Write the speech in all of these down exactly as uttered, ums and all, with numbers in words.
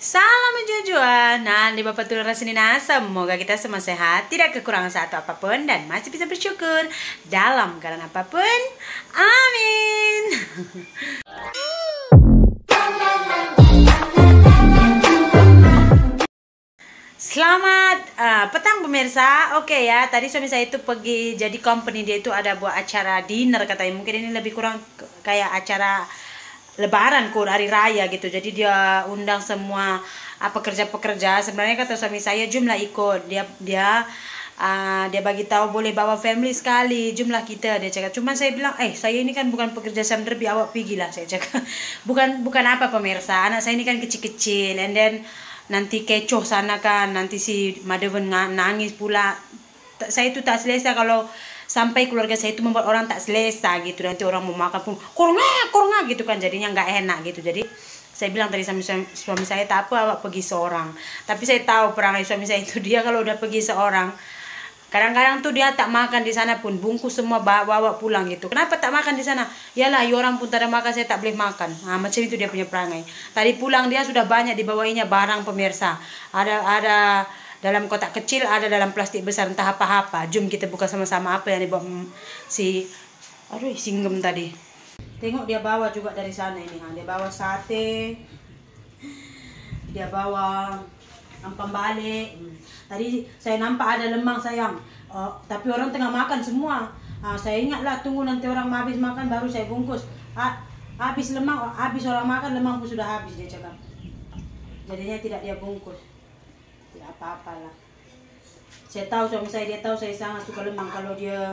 Salam menjujuan. Nah, di Bapak Tulur Rasinina, semoga kita semua sehat, tidak kekurangan satu apapun, dan masih bisa bersyukur dalam keadaan apapun. Amin. Selamat uh, petang pemirsa. Oke ya, tadi suami saya itu pergi, jadi company dia itu ada buat acara dinner katanya. Mungkin ini lebih kurang kayak acara Lebaran kok, hari raya gitu. Jadi dia undang semua apa pekerja-pekerja. Sebenarnya kata suami saya jumlah ikut. Dia dia uh, dia bagi tahu boleh bawa family sekali jumlah kita, dia cakap. Cuma saya bilang, "Eh, saya ini kan bukan pekerja samderbi, awak pergilah," saya cakap. Bukan bukan apa pemirsa. Anak saya ini kan kecil-kecil, and then nanti kecoh sana kan, nanti si Madewen nangis pula. Saya itu tak selesa kalau sampai keluarga saya itu membuat orang tak selesa gitu. Nanti orang mau makan pun kornga kornga gitu kan, jadinya nggak enak gitu. Jadi saya bilang tadi sama suami, suami saya, tak apa awak pergi seorang. Tapi saya tahu perangai suami saya itu, dia kalau udah pergi seorang kadang-kadang tuh dia tak makan di sana pun, bungkus semua bawa, bawa pulang gitu. Kenapa tak makan di sana? Yalah, ya orang pun tak ada makan, saya tak boleh makan. Nah, macam itu dia punya perangai. Tadi pulang dia sudah banyak dibawainya barang pemirsa. Ada ada dalam kotak kecil, ada dalam plastik besar, entah apa-apa. Jom kita buka sama-sama apa yang dibawa si aduh singgem tadi. Tengok dia bawa juga dari sana ini. Ha. Dia bawa sate, dia bawa ampang balik. Hmm. Tadi saya nampak ada lemang sayang, uh, tapi orang tengah makan semua. Uh, saya ingatlah tunggu nanti orang habis makan baru saya bungkus. Uh, habis lemang, habis orang makan lemang pun sudah habis, dia cakap. Jadinya tidak dia bungkus. Tidak apa-apalah. Saya tahu suami saya, dia tahu saya sangat suka lemang. Kalau dia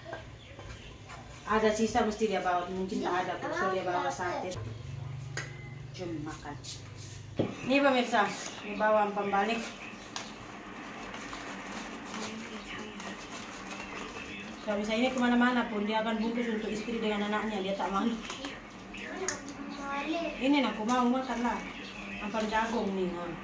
ada sisa mesti dia bawa. Mungkin tak ada, so dia bawa sate. Jom makan. Ini pemirsa, ini bawa ampang balik. Suami saya ini kemana-mana pun dia akan bungkus untuk istri dengan anaknya, dia tak malu. Ini nak aku mau makan lah, ampang jagung nih. Hmm.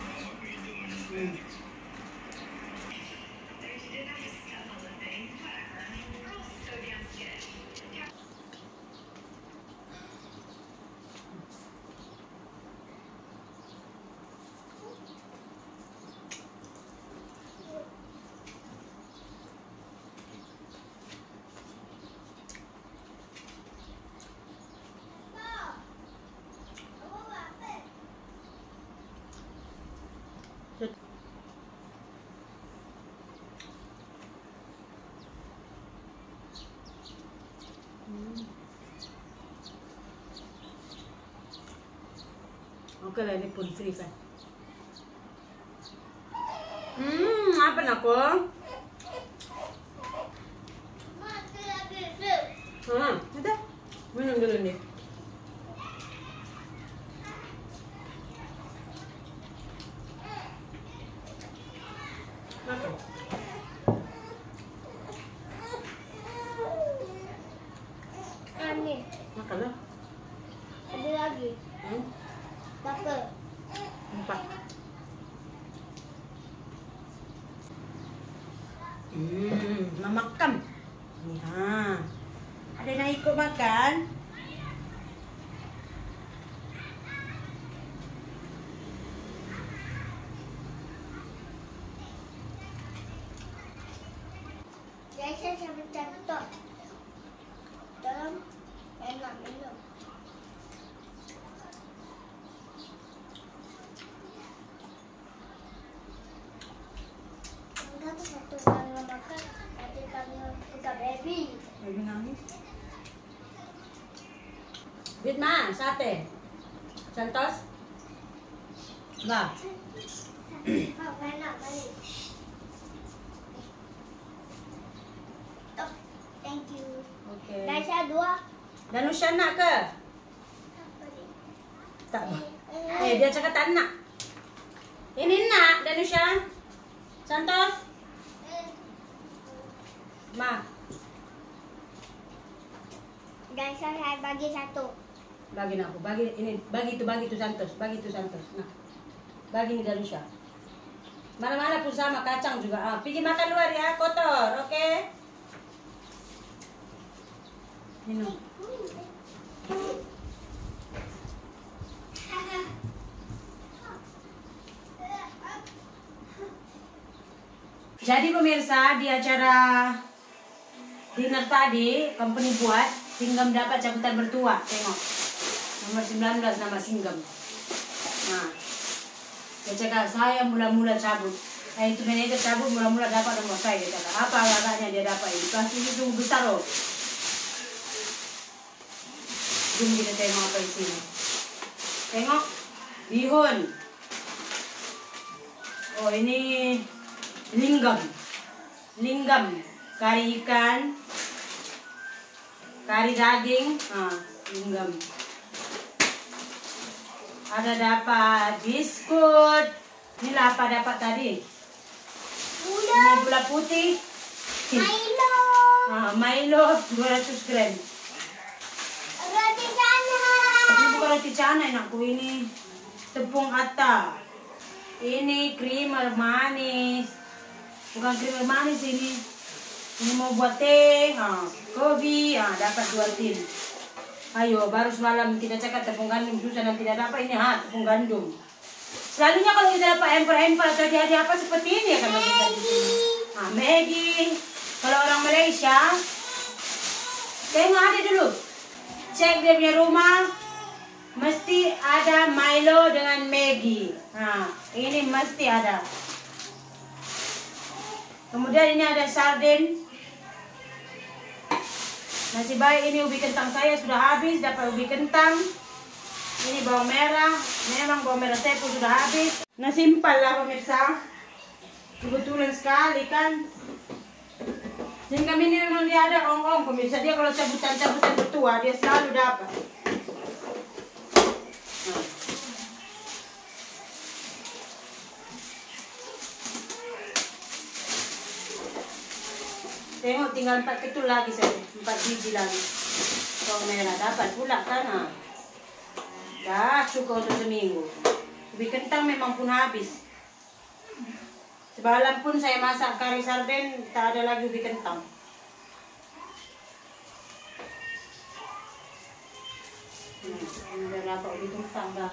Oke lah, ini pun free kan. Hmm, apa nak kok? Hmm, udah. Minum dulu nih. Makan. Ini. Makan lah. Ada lagi. Hmm? Berapa? Empat. Hmm, nak makan. Ni ha. Ada nak ikut makan? Biasa saya catat. Dalam enak minum. Satu tangan makan, satu tangan buka baby. Baby nangis. Bitman, sate. Santos. Bah. Kau enak balik. Oh, thank you. Okey. Guys, saya dua. Danusha nak ke? Tak. Eh, dia cakap tak nak. Ini nak, Danusha. Santos. Ma. Guys, saya bagi satu. Bagi nak aku. Bagi ini, bagi itu, bagi itu Santos, bagi itu Santos. Nah. Bagi ni Danusha. Mana-mana pun sama, kacang juga. Ah, pergi makan luar ya, kotor, oke? Okay? Minum. Jadi pemirsa, di acara dinner tadi company buat Singgam dapat cabutan bertua. Tengok nomor sembilan belas nama Singgam. Nah, dia cakap saya mula-mula cabut. Eh, itu manajer cabut mula-mula dapat nomor saya. Dia cakap apa agaknya dia dapat ini? Plastik itu besar loh. Jom kita tengok apa isinya. Tengok bihun. Oh ini linggam. Linggam. Kari ikan, kari daging, ah, linggam. Ada dapat biskut. Ini apa dapat tadi? Gula. Ini gula putih. Milo. Ah, Milo dua ratus gram. Roti canai. Ini bukan roti canai anakku, ini tepung atta. Ini krim manis. Bukan krim manis ini. Ini mau buat teh, ha, kopi, ha, dapat dua tin. Ayo, baru semalam kita cakap tepung gandum susah dan tidak dapat ini, ha, tepung gandum. Selalunya kalau kita dapat emper-emper atau hadiah apa seperti ini akan kita di sini. Ha, Maggi. Kalau orang Malaysia, tengok ada dulu. Cek dia punya rumah, mesti ada Milo dengan Maggi. Ha, ini mesti ada. Kemudian ini ada sarden. Nasi baik ini ubi kentang saya sudah habis, dapat ubi kentang. Ini bawang merah, memang bawang merah saya pun sudah habis. Nah simpel lah pemirsa, kebetulan sekali kan. Dan kami ini memang dia ada ong-ong pemirsa, dia kalau cabutan-cabutan bertua dia selalu dapat. Nah. Tengok tinggal empat ketul lagi saja, empat biji lagi. Bawang merah dapat pula kan? Ha? Dah cukup untuk seminggu. Ubi kentang memang pun habis. Semalam pun saya masak kari sarden, tak ada lagi ubi kentang. Hmm, udah dapat ubi kentang dah.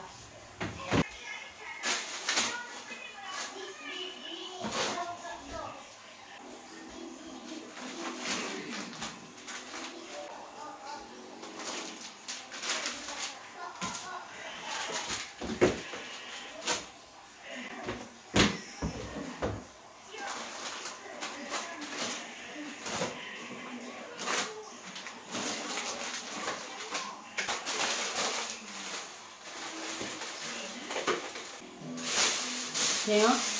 Tengok.